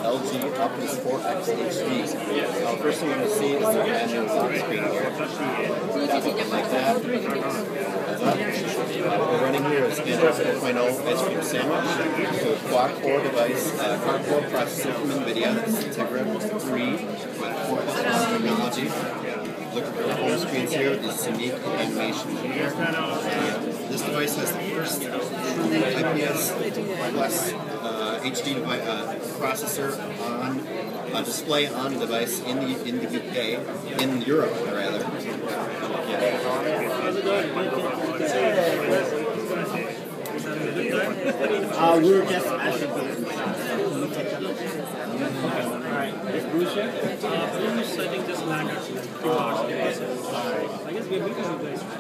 LG Optimus 4X HD. First thing you're going to see is the menu lock screen here. Like that. What we're running here is Android 4.0 Ice Cream Sandwich. So a quad-core device, quad-core processor from NVIDIA. That's Tegra 3 with 4+ technology. Look at the home screens here with this unique animation here. This device has the first true IPS plus HD processor on display on the device in the UK, in Europe rather. We were just actually Bruce, I think just landed 2 hours. I guess we're meeting you guys.